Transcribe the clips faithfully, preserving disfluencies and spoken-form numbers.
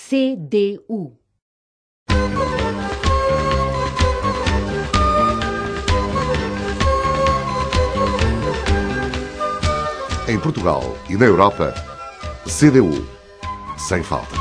C D U. Em Portugal e na Europa, C D U, sem falta.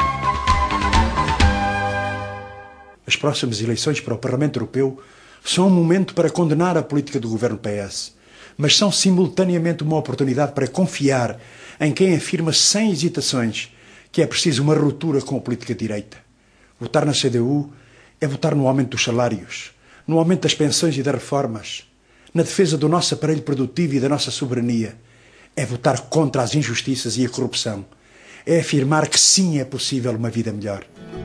As próximas eleições para o Parlamento Europeu são um momento para condenar a política do governo P S, mas são simultaneamente uma oportunidade para confiar em quem afirma sem hesitações que é preciso uma ruptura com a política de direita. Votar na C D U é votar no aumento dos salários, no aumento das pensões e das reformas, na defesa do nosso aparelho produtivo e da nossa soberania. É votar contra as injustiças e a corrupção. É afirmar que sim é possível uma vida melhor.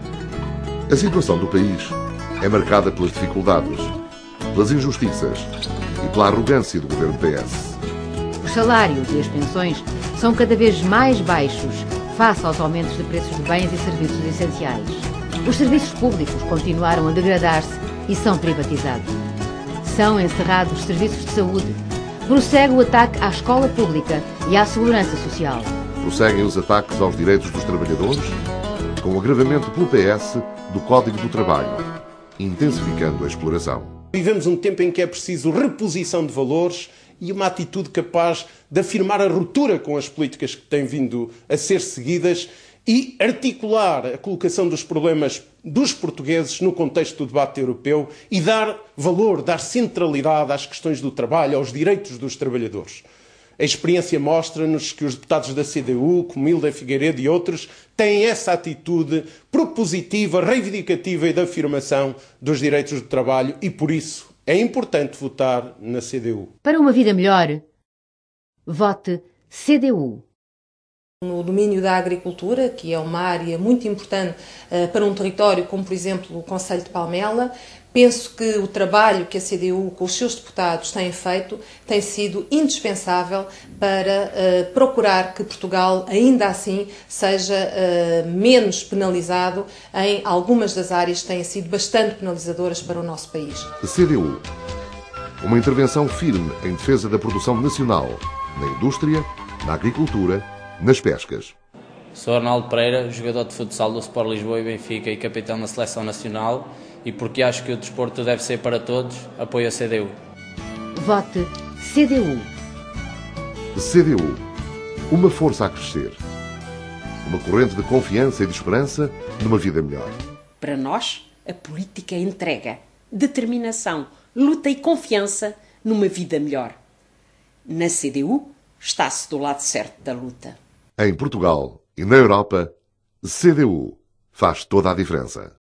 A situação do país é marcada pelas dificuldades, pelas injustiças e pela arrogância do governo P S. Os salários e as pensões são cada vez mais baixos face aos aumentos de preços de bens e serviços essenciais. Os serviços públicos continuaram a degradar-se e são privatizados. São encerrados os serviços de saúde. Prossegue o ataque à escola pública e à segurança social. Prosseguem os ataques aos direitos dos trabalhadores, com o agravamento pelo P S do Código do Trabalho, intensificando a exploração. Vivemos um tempo em que é preciso reposição de valores e uma atitude capaz de afirmar a ruptura com as políticas que têm vindo a ser seguidas e articular a colocação dos problemas dos portugueses no contexto do debate europeu e dar valor, dar centralidade às questões do trabalho, aos direitos dos trabalhadores. A experiência mostra-nos que os deputados da C D U, como Hilda Figueiredo e outros, têm essa atitude propositiva, reivindicativa e de afirmação dos direitos do trabalho e, por isso, é importante votar na C D U. Para uma vida melhor, vote C D U. No domínio da agricultura, que é uma área muito importante uh, para um território como, por exemplo, o Concelho de Palmela, penso que o trabalho que a C D U com os seus deputados tem feito tem sido indispensável para uh, procurar que Portugal, ainda assim, seja uh, menos penalizado em algumas das áreas que têm sido bastante penalizadoras para o nosso país. C D U. Uma intervenção firme em defesa da produção nacional, na indústria, na agricultura, nas pescas. Sou Arnaldo Pereira, jogador de futsal do Sport Lisboa e Benfica e capitão da Seleção Nacional, e porque acho que o desporto deve ser para todos, apoio a C D U. Vote C D U. C D U. Uma força a crescer. Uma corrente de confiança e de esperança numa vida melhor. Para nós, a política é entrega, determinação, luta e confiança numa vida melhor. Na C D U, está-se do lado certo da luta. Em Portugal e na Europa, C D U faz toda a diferença.